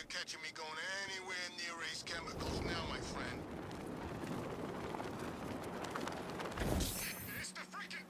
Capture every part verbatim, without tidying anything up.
catching me going anywhere near Ace Chemicals now, my friend. It's the freaking...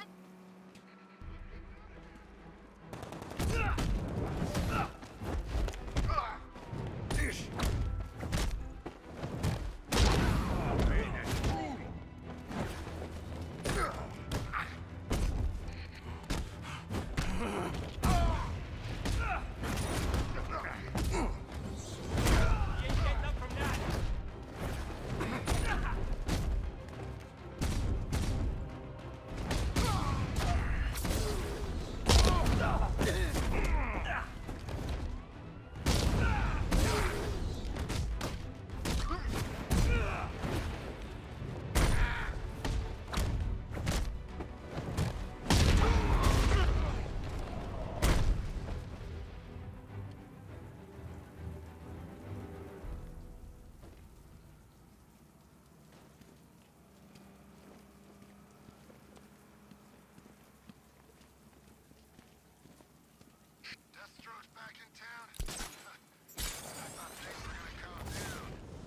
Back in town? I thought things were gonna calm down.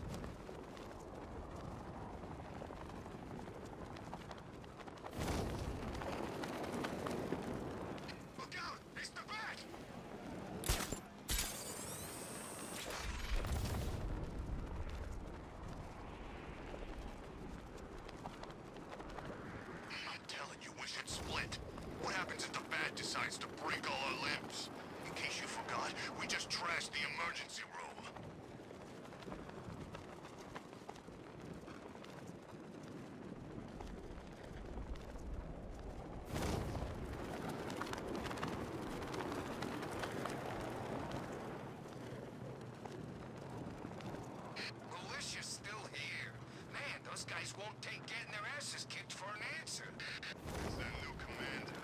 Look out! It's the bat! I'm telling you, we should split. What happens if the bat decides to break all our limbs? In case you forgot, we just trashed the emergency room. Militia's still here. Man, those guys won't take getting their asses kicked for an answer. It's that new commander.